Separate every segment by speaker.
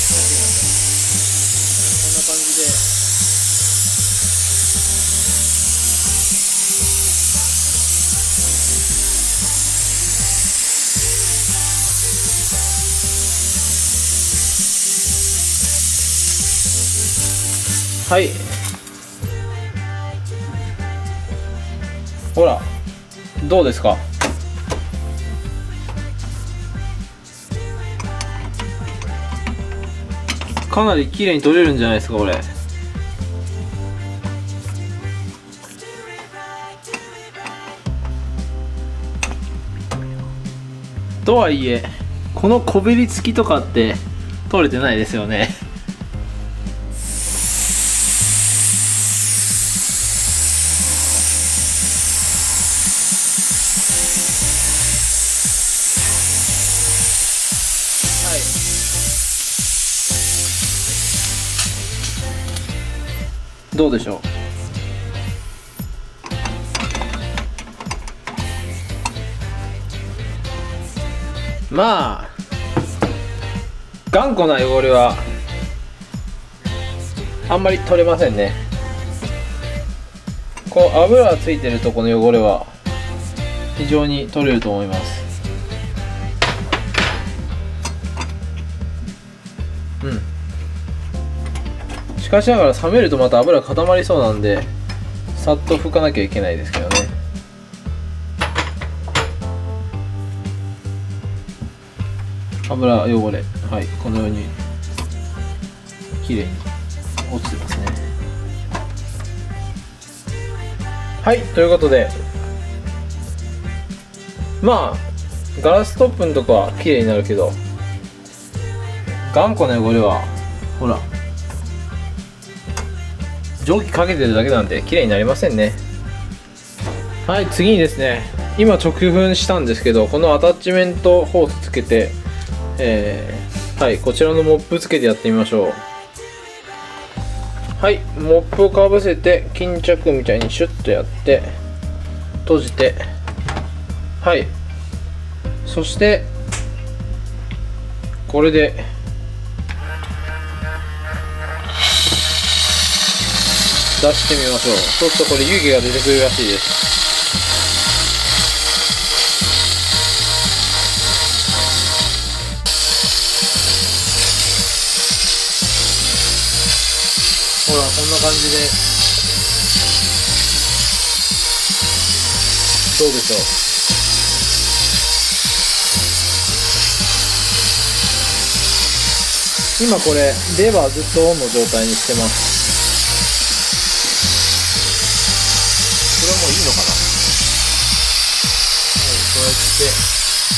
Speaker 1: こんな感じで。はい、ほらどうですか。かなり綺麗に取れるんじゃないですかこれ。とはいえこのこびりつきとかって取れてないですよね。はい、どうでしょう。まあ頑固な汚れはあんまり取れませんね。こう油がついてるとこの汚れは非常に取れると思います。しかしながら冷めるとまた油固まりそうなんでさっと拭かなきゃいけないですけどね。油汚れ、はい、このように綺麗に落ちてますね。はい、ということでまあガラストップのとこは綺麗になるけど頑固な汚れはほら蒸気かけてるだけなんで綺麗になりませんね。はい、次にですね、今直噴したんですけどこのアタッチメントホースつけて、はい、こちらのモップつけてやってみましょう。はい、モップをかぶせて巾着みたいにシュッとやって閉じて、はい、そしてこれで出してみましょう。そうするとこれ湯気が出てくるらしいです。ほらこんな感じでどうでしょう。今これレバーずっとオンの状態にしてます。これはもういいのかな。はい、こうやって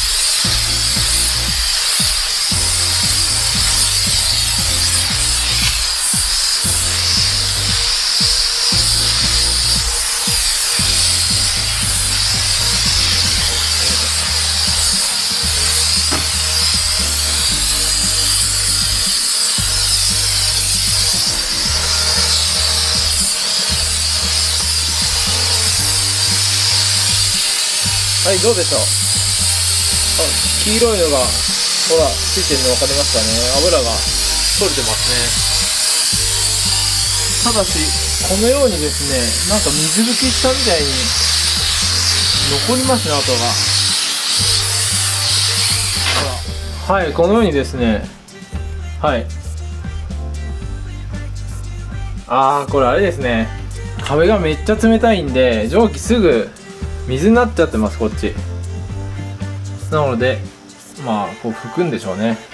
Speaker 1: はい、どうでしょう。黄色いのがほらついてるの分かりますかね。油が取れてますね。ただしこのようにですね、なんか水拭きしたみたいに残りますね、跡が。ほら、はい、このようにですね、はい、これあれですね、壁がめっちゃ冷たいんで蒸気すぐ水になっちゃってます、こっち。なのでまあこう拭くんでしょうね。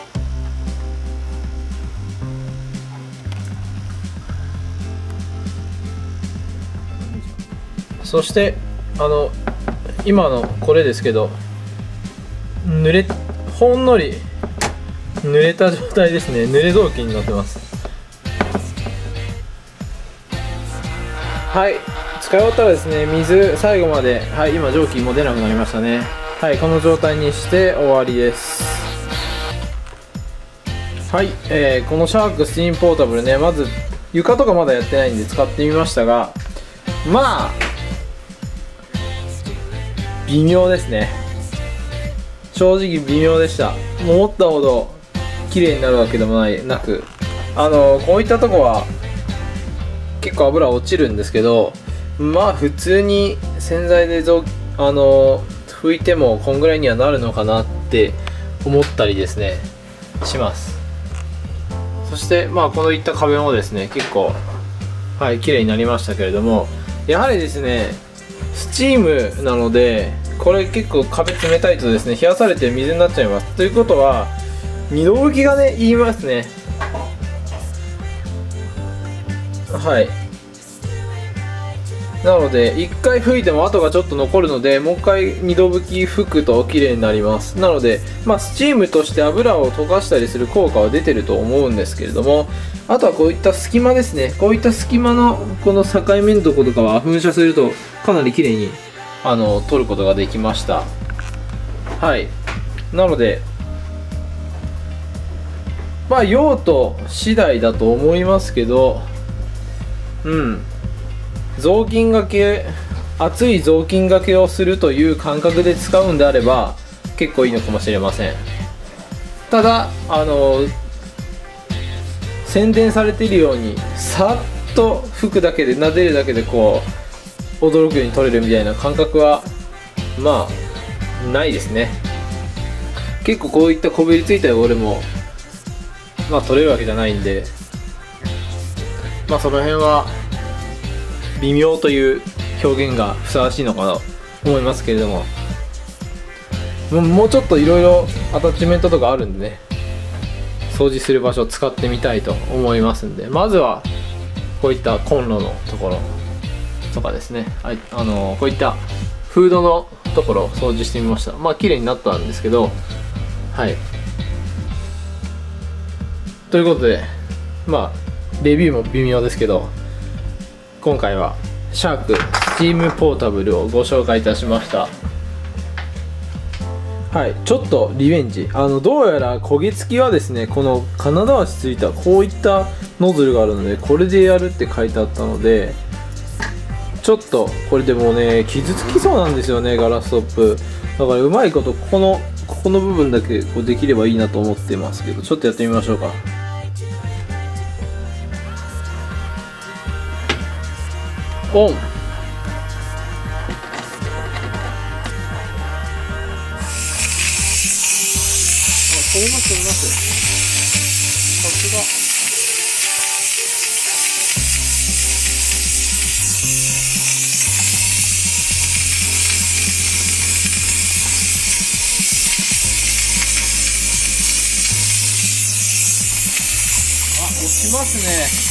Speaker 1: そして今のこれですけどほんのり濡れた状態ですね。濡れ雑巾になってます。はい、使い終わったらですね、水最後まで、はい、今蒸気も出なくなりましたね。はい、この状態にして終わりです。はい、このシャークスティーンポータブルね、まず床とかまだやってないんで使ってみましたが、まあ微妙ですね。正直微妙でした。思ったほど綺麗になるわけでもなく、こういったとこは結構油落ちるんですけど、まあ普通に洗剤で拭いてもこんぐらいにはなるのかなって思ったりですねします。そしてまあこういった壁もですね結構綺麗になりましたけれども、やはりですねスチームなので、これ結構壁冷たいとですね冷やされて水になっちゃいます。ということは二度拭きがね言いますね。なので1回拭いても跡がちょっと残るので、もう1回2度拭き拭くと綺麗になります。なのでスチームとして油を溶かしたりする効果は出てると思うんですけれども、あとはこういった隙間ですね。こういった隙間のこの境目のところとかは噴射するとかなり綺麗に取ることができました。なので用途次第だと思いますけど、雑巾がけ、熱い雑巾がけをするという感覚で使うんであれば結構いいのかもしれません。ただ宣伝されているようにさっと拭くだけで、撫でるだけでこう驚くように取れるみたいな感覚はないですね。結構こういったこびりついた汚れも取れるわけじゃないんで、その辺は微妙という表現がふさわしいのかなと思いますけれども、もうちょっといろいろアタッチメントとかあるんでね、掃除する場所を使ってみたいと思いますんで、まずはこういったコンロのところとかですね、こういったフードのところを掃除してみました。綺麗になったんですけど、ということでレビューも微妙ですけど、今回はシャークスチームポータブルをご紹介いたしました。ちょっとリベンジ、どうやら焦げ付きはですね、この金田足ついたこういったノズルがあるので、これでやるって書いてあったので、ちょっとこれでもね傷つきそうなんですよね、ガラストップだから。うまいことここの部分だけこうできればいいなと思ってますけど、ちょっとやってみましょうか。オン。飛びます飛びます。さすが。落ちますね。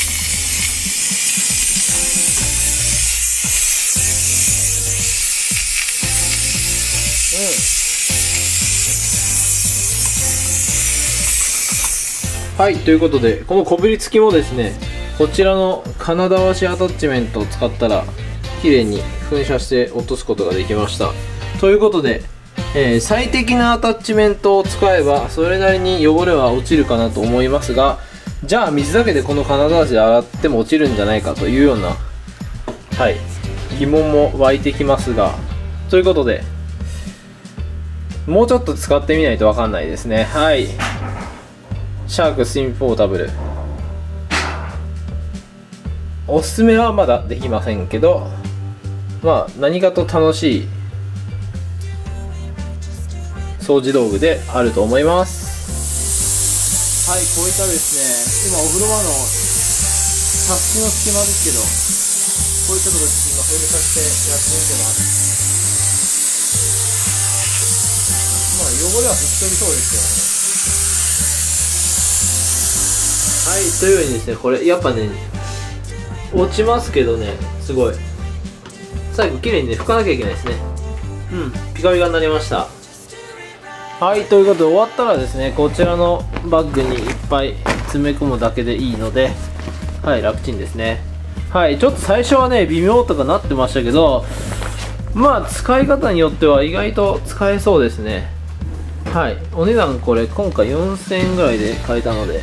Speaker 1: ということで、このこびりつきもですね、こちらの金田和紙アタッチメントを使ったら綺麗に噴射して落とすことができました。ということで、最適なアタッチメントを使えばそれなりに汚れは落ちるかなと思いますが、じゃあ水だけでこの金田和紙で洗っても落ちるんじゃないかというような疑問も湧いてきますが、ということでもうちょっと使ってみないと分かんないですね。シャークスチームポータブル、おすすめはまだできませんけど、何かと楽しい掃除道具であると思います。こういったですね、今お風呂場のタッチの隙間ですけど、こういったところで今噴射してやってみてます。汚れは吹き飛びそうですよね。というようにですね、これやっぱね落ちますけどね、すごい最後綺麗にね拭かなきゃいけないですね。ピカピカになりました。ということで終わったらですね、こちらのバッグにいっぱい詰め込むだけでいいので、楽ちんですね。ちょっと最初はね微妙とかなってましたけど、使い方によっては意外と使えそうですね。お値段これ今回4000円ぐらいで買えたので、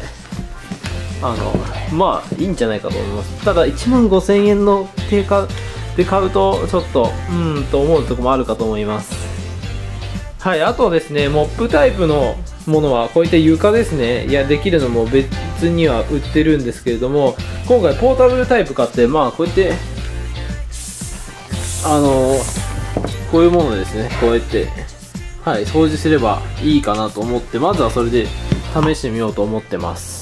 Speaker 1: いいんじゃないかと思います。ただ15000円の定価で買うとちょっとと思うところもあるかと思います。あとですね、モップタイプのものはこういった床ですね、いやできるのも別には売ってるんですけれども、今回ポータブルタイプ買って、まあこうやってこういうものですね、こうやってはい掃除すればいいかなと思って、まずはそれで試してみようと思ってます。